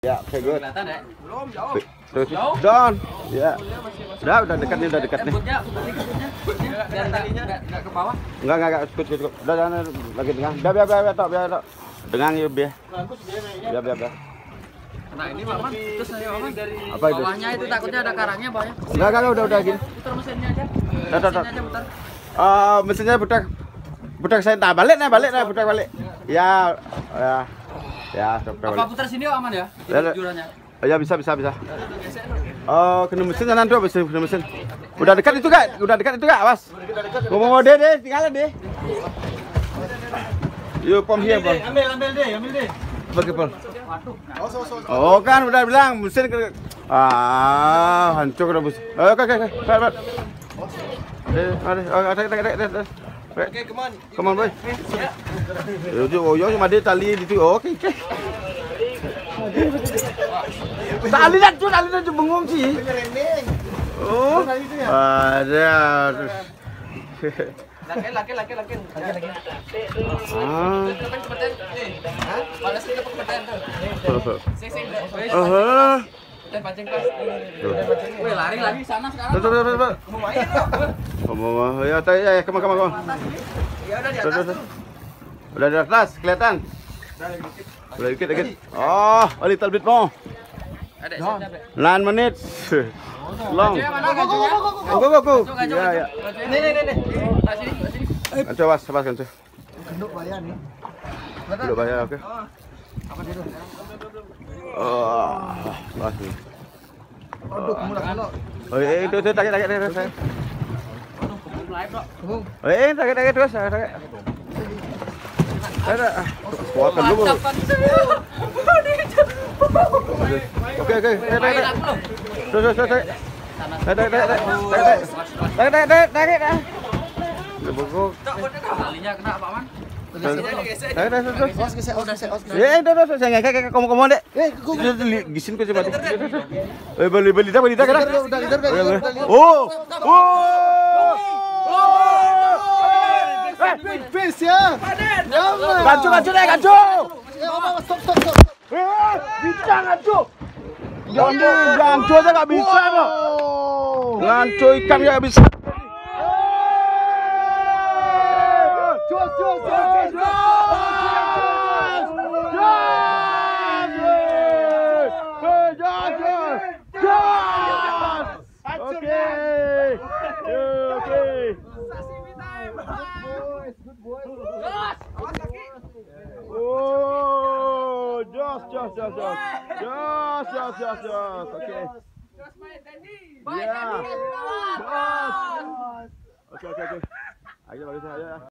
Ya, oke, good. Kelihatan ya? Belum jauh. Terus, Don. Ya. Udah dekat nih, udah dekat nih. Butnya, biar nggak ke bawah. Enggak, ikut. Udah jangan lagi dengang. Biar, tok. Dengang ya, biar. Biar. Nah, ini Maman, terus saya Maman dari Apa itu? bawahnya itu takutnya ada karangnya bawahnya. Enggak, udah gini. Putar mesinnya aja. Tok. Mesinnya aja putar. Mesinnya putar saya tak balik, putar balik. Ya, stop. Apa putar sini aman ya? Ya. Jurannya. Ya bisa. Oh, kena mesin jangan tuh, kena mesin. Udah dekat itu Kak, awas. Ngomong deh, tinggalin deh. Yuk, pom here, Bang. Ambil deh. Pakai pom. Oh, kan udah bilang mesin hancur udah mesin. Oke. Ada. Oke, Come on, boy. Yo, cuma dia tali itu. Oke. Tali tu bengong sih. Oh, ada. Laki. Pancing pas. Wih, lari lagi sana sekarang. Tuh. Mau main dong. Ya, come on. Ya udah di atas. Udah di atas, kelihatan. Udah dikit. Oh, a little bit more. Ada 9 minutes. Long. Go. Ya. Nih. Sini. Coba, kan. Genduk bayar nih. Udah bayar, oke. Apa dia tuh? Masih. Aduh, mula. Oh, itu tarik. live, Bro. Tarik terus. Ada. Kuatkan dulu. Oke. Terus. Tarik. Talinya kena Pak Man. Saya ngekek kamu dek. Gisin ko coba. Beli dah kan? Oh. Fish ya. Gancu. Stop. Bisa gancu. Gancu aja nggak bisa kok. Gancu ikan nggak bisa. Oh, jos. Oke. Oke. Ayo bagus aja.